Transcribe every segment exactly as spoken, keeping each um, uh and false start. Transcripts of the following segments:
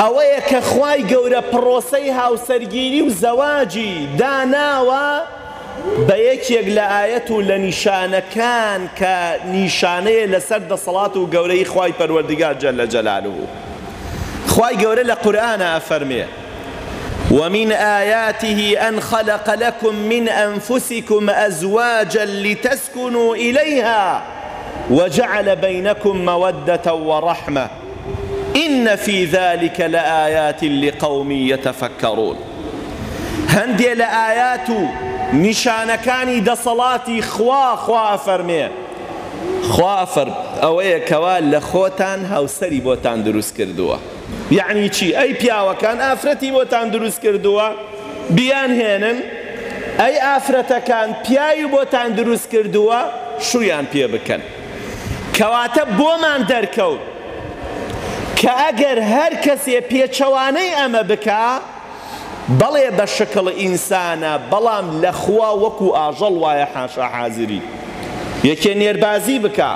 ئەوەیە کە خوای گەورە پرۆسەی هاوسەرگیری و زەواجی داناوە بە یەکێک لە ئایەت و لە نیشانەکان کە نیشانەیە لەسەر دەسەڵات و گەورەی خوای پەروەردگار جەلە جەلالوه. خوای گەورە لە قورئانە ئەفەرمێ: ومن آياته أن خلق لكم من أنفسكم أزواجا لتسكنوا إليها وجعل بينكم مودة ورحمة إن في ذلك لآيات لقوم يتفكرون. هندي لآيات نیشانەکانی دەسەڵاتی خوا خوا فەرمێ خوا فەرم ئەوەیە کەوا لە خۆتان هاوسەری بۆتان دروست کردووە. یعنی چی؟ ئەی پیاوەکان ئافرەتی بۆتان دروست کردووە بیان هێنن، ئەی ئافرەتەکان پیاوی بۆتان دروست کردووە شویان پێ بکەن. کەواتە بۆمان دەرکەوت کە ئەگەر هەر کەسێ پێچەوانەی ئەمە بکا بەڵێ بە شکڵ ئینسانە، بەڵام لە خوا وەکو ئاژەڵ وایە حاشا حازری. یەکێ نێربازی بکە،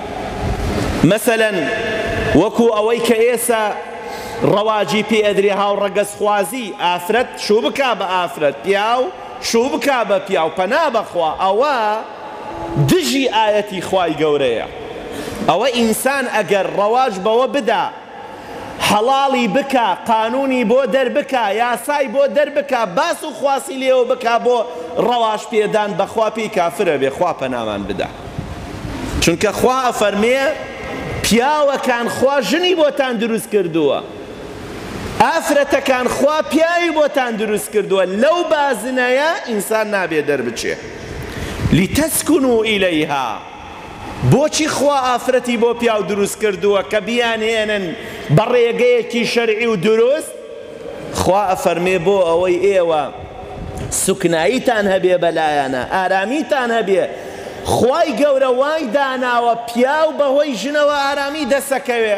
مەسەلەن وەکو ئەوەی کە ئێستا ڕەواجی پێ ئەدرێ هاوڕەگەز خوازی، ئافرەت شوو بکا بە ئافرەت، پیاو شوو بکا بە پیاو، پەنا بەخوا. ئەوە دژی ئایەتی خوای گەورەیە. ئەوە ئینسان ئەگەر ڕەواج بەوە بدا، حەڵاڵی بکە، قانونی بۆ دەربکە، یاسای بۆ دەربکە، باس و خواسی لێوە بکە بۆ ڕەواج پێدان، بەخوا پێی کافرە بێ، خوا پەنامان بدا. چونکە خوا ئەفەرمێ پیاوەکان خوا ژنی بۆتان دروست کردووە، ئافرەتەکان خوا پیاوی بۆتان دروست کردووە. لەو بازنەیە ئینسان نابێ دەربچێ. لتەسکونوا ئیلەیها. بۆچی خوا ئافرەتی بۆ پیاو دروست کردووە کە بیانهێنن بە ڕێگەیەکی شەرعی و دروست؟ خوا ئەفەرمێ بۆ ئەوەی ئێوە سوکناییتان هەبێ بەلایەنە، ئارامیتان هەبێ. خوای گەورە وای داناوە پیاو بەهۆی ژنەوە ئارامی دەسەکەوێ،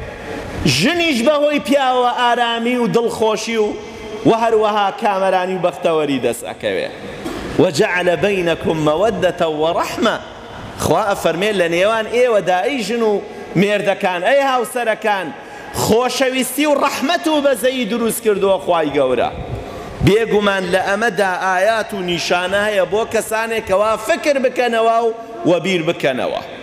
ژنیش بەهۆی پیاوە ئارامی و دڵخۆشی و و هەروەها کامەرانی و بەختەوەری دەسەکەوێ. وجعل بينكم مودة ورحمة. خوا ئەفەرمێ لە نێوان ئێوەدا ئەی ژن و مێردەکان، ئەی هاوسەرەکان، خۆشەویستی و ڕەحمەت و بەزەیی دروست کردووە خوای گەورە. بێگومان لە ئەمەدا ئایات و نیشانە هەیە بۆ کەسانێکەوە فکر بکەنەوە و وەبیر بکەنەوە.